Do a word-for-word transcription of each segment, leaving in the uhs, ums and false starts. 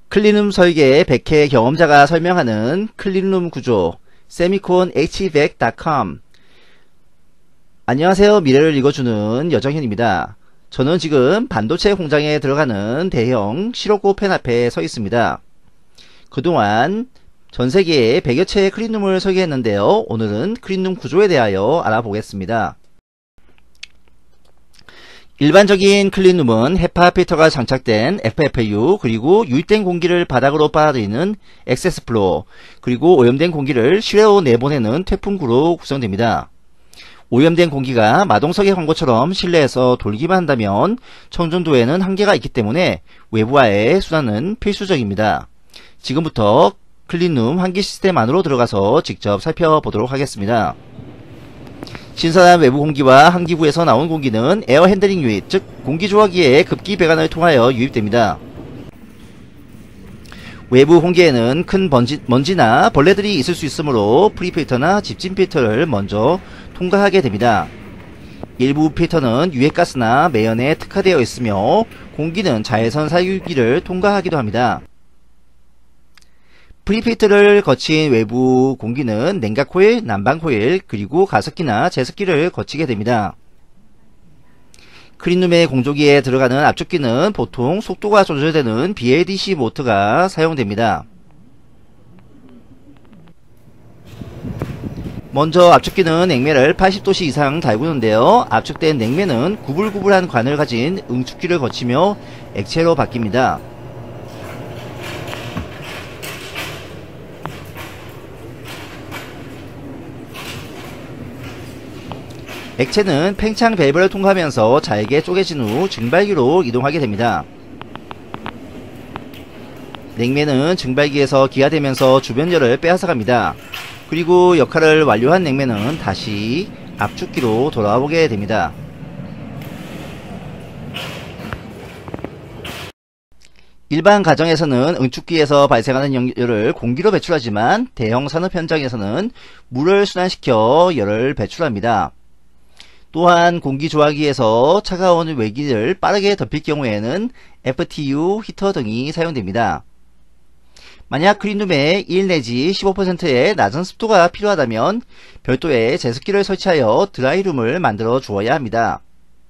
클린룸 설계 백 회 경험자가 설명하는 클린룸 구조 세미콘 에이치브이에스 닷컴. 안녕하세요. 미래를 읽어주는 여정현입니다. 저는 지금 반도체 공장에 들어가는 대형 시로코 팬 앞에 서 있습니다. 그동안 전세계에 백여 채의 클린룸을 설계했는데요. 오늘은 클린룸 구조에 대하여 알아보겠습니다. 일반적인 클린룸은 헤파 필터가 장착된 에프에프유, 그리고 유입된 공기를 바닥으로 빨아들이는 액세스 플로어, 그리고 오염된 공기를 실외로 내보내는 퇴풍구로 구성됩니다. 오염된 공기가 마동석의 광고처럼 실내에서 돌기만 한다면 청정도에는 한계가 있기 때문에 외부와의 순환은 필수적입니다. 지금부터 클린룸 환기 시스템 안으로 들어가서 직접 살펴보도록 하겠습니다. 신선한 외부 공기와 환기구에서 나온 공기는 에어 핸들링 유닛, 즉 공기조화기의 급기 배관을 통하여 유입됩니다. 외부 공기에는 큰 먼지, 먼지나 벌레들이 있을 수 있으므로 프리필터나 집진 필터를 먼저 통과하게 됩니다. 일부 필터는 유해가스나 매연에 특화되어 있으며 공기는 자외선 살균기를 통과하기도 합니다. 프리필터를 거친 외부 공기는 냉각코일, 난방코일, 그리고 가습기나 제습기를 거치게 됩니다. 클린룸의 공조기에 들어가는 압축기는 보통 속도가 조절되는 비엘디씨 모터가 사용됩니다. 먼저 압축기는 냉매를 팔십 도씨 이상 달구는데요. 압축된 냉매는 구불구불한 관을 가진 응축기를 거치며 액체로 바뀝니다. 액체는 팽창 밸브를 통과하면서 잘게 쪼개진 후 증발기로 이동하게 됩니다. 냉매는 증발기에서 기화되면서 주변열을 빼앗아갑니다. 그리고 역할을 완료한 냉매는 다시 압축기로 돌아오게 됩니다. 일반 가정에서는 응축기에서 발생하는 열을 공기로 배출하지만 대형 산업 현장에서는 물을 순환시켜 열을 배출합니다. 또한 공기조화기에서 차가운 외기를 빠르게 덮일 경우에는 에프티유, 히터 등이 사용됩니다. 만약 클린룸에 일 내지 십오 퍼센트의 낮은 습도가 필요하다면 별도의 제습기를 설치하여 드라이룸을 만들어 주어야 합니다.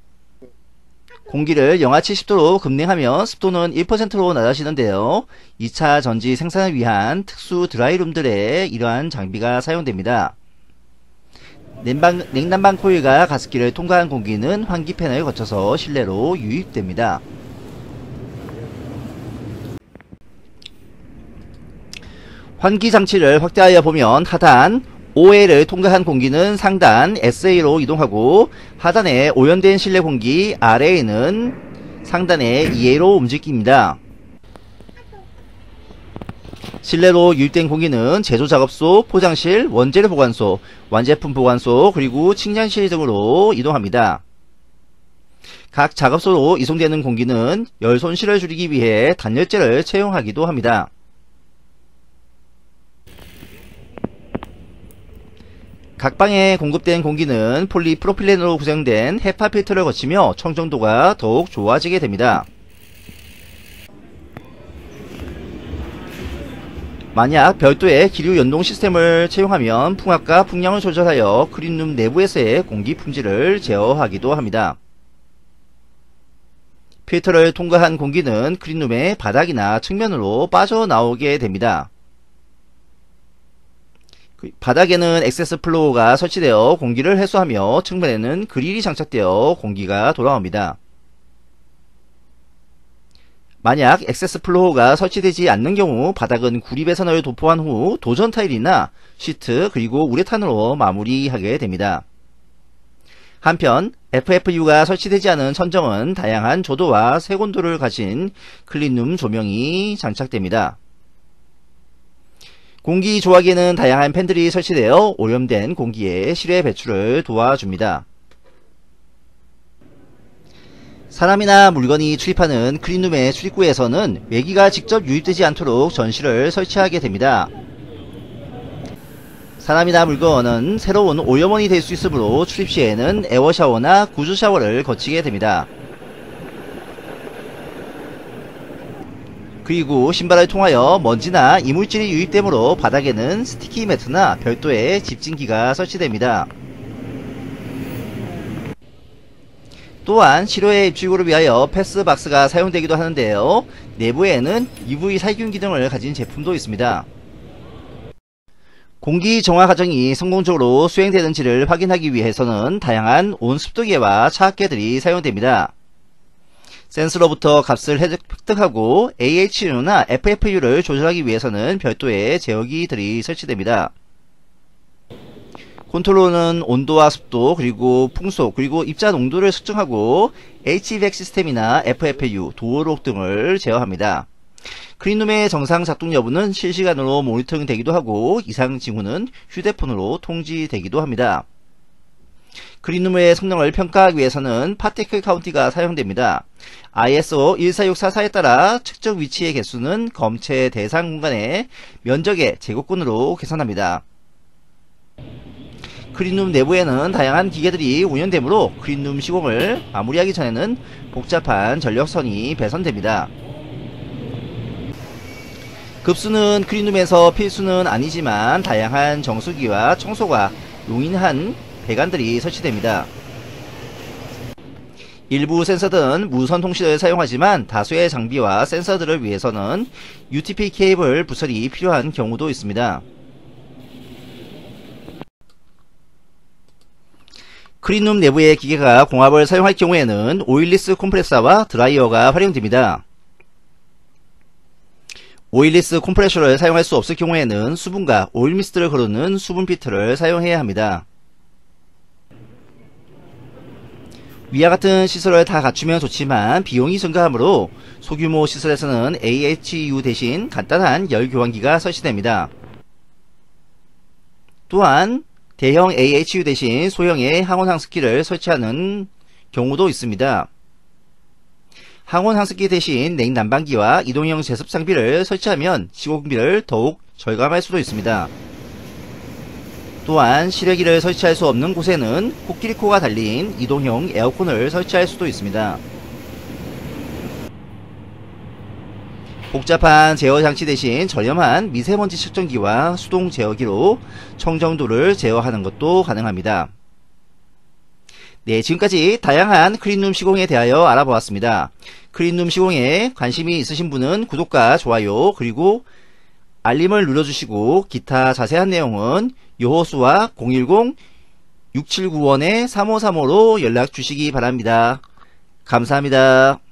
공기를 영하 칠십 도로 급냉하면 습도는 일 퍼센트로 낮아지는데요. 이 차 전지 생산을 위한 특수 드라이룸들에 이러한 장비가 사용됩니다. 냉방, 냉난방 코일과 가습기를 통과한 공기는 환기팬을 거쳐서 실내로 유입됩니다. 환기 장치를 확대하여 보면 하단 오에이를 통과한 공기는 상단 에스에이로 이동하고 하단에 오염된 실내 공기 알에이는 상단에 이에이로 움직입니다. 실내로 유입된 공기는 제조작업소, 포장실, 원재료 보관소, 완제품 보관소, 그리고 측량실 등으로 이동합니다. 각 작업소로 이송되는 공기는 열 손실을 줄이기 위해 단열재를 채용하기도 합니다. 각 방에 공급된 공기는 폴리프로필렌으로 구성된 헤파 필터를 거치며 청정도가 더욱 좋아지게 됩니다. 만약 별도의 기류 연동 시스템을 채용하면 풍압과 풍량을 조절하여 클린룸 내부에서의 공기 품질을 제어하기도 합니다. 필터를 통과한 공기는 클린룸의 바닥이나 측면으로 빠져나오게 됩니다. 바닥에는 액세스 플로어가 설치되어 공기를 해소하며 측면에는 그릴이 장착되어 공기가 돌아옵니다. 만약 액세스 플로어가 설치되지 않는 경우 바닥은 구리배선을 도포한 후 도전 타일이나 시트 그리고 우레탄으로 마무리하게 됩니다. 한편 에프에프유가 설치되지 않은 천정은 다양한 조도와 색온도를 가진 클린룸 조명이 장착됩니다. 공기조화기에는 다양한 팬들이 설치되어 오염된 공기의 실외 배출을 도와줍니다. 사람이나 물건이 출입하는 클린룸의 출입구에서는 외기가 직접 유입되지 않도록 전시를 설치하게 됩니다. 사람이나 물건은 새로운 오염원이 될 수 있으므로 출입 시에는 에어샤워나 구조샤워를 거치게 됩니다. 그리고 신발을 통하여 먼지나 이물질이 유입되므로 바닥에는 스티키 매트나 별도의 집진기가 설치됩니다. 또한 실외 입출구를 위하여 패스박스가 사용되기도 하는데요. 내부에는 유브이 살균 기능을 가진 제품도 있습니다. 공기 정화 과정이 성공적으로 수행되는지를 확인하기 위해서는 다양한 온습도계와 차압계들이 사용됩니다. 센서로부터 값을 획득하고 에이에이치유나 에프에프유를 조절하기 위해서는 별도의 제어기들이 설치됩니다. 컨트롤러는 온도와 습도, 그리고 풍속, 그리고 입자 농도를 측정하고 에이치브이에이 시스템이나 에프에프유, 도어록 등을 제어합니다. 클린룸의 정상 작동 여부는 실시간으로 모니터링 되기도 하고 이상 징후는 휴대폰으로 통지되기도 합니다. 클린룸의 성능을 평가하기 위해서는 파티클 카운티가 사용됩니다. 아이에스오 일사육사사에 따라 측정 위치의 개수는 검체 대상 공간의 면적의 제곱근으로 계산합니다. 클린룸 내부에는 다양한 기계들이 운영되므로 클린룸 시공을 마무리하기 전에는 복잡한 전력선이 배선됩니다. 급수는 클린룸에서 필수는 아니지만 다양한 정수기와 청소가 용이한 배관들이 설치됩니다. 일부 센서들은 무선 통신을 사용하지만 다수의 장비와 센서들을 위해서는 유티피 케이블 부설이 필요한 경우도 있습니다. 클린룸 내부의 기계가 공합을 사용할 경우에는 오일리스 컴프레서와 드라이어가 활용됩니다. 오일리스 컴프레셔를 사용할 수 없을 경우에는 수분과 오일 미스트를 거르는 수분 피트를 사용해야 합니다. 위와 같은 시설을 다 갖추면 좋지만 비용이 증가하므로 소규모 시설에서는 에이에이치유 대신 간단한 열 교환기가 설치됩니다. 또한 대형 에이에이치유 대신 소형의 항온 항습기를 설치하는 경우도 있습니다. 항온 항습기 대신 냉난방기와 이동형 제습 장비를 설치하면 시공비를 더욱 절감할 수도 있습니다. 또한 실외기를 설치할 수 없는 곳에는 코끼리코가 달린 이동형 에어컨을 설치할 수도 있습니다. 복잡한 제어 장치 대신 저렴한 미세먼지 측정기와 수동 제어기로 청정도를 제어하는 것도 가능합니다. 네, 지금까지 다양한 클린룸 시공에 대하여 알아보았습니다. 클린룸 시공에 관심이 있으신 분은 구독과 좋아요 그리고 알림을 눌러주시고 기타 자세한 내용은 요호수와 공일공 육칠구일 삼오삼오로 연락 주시기 바랍니다. 감사합니다.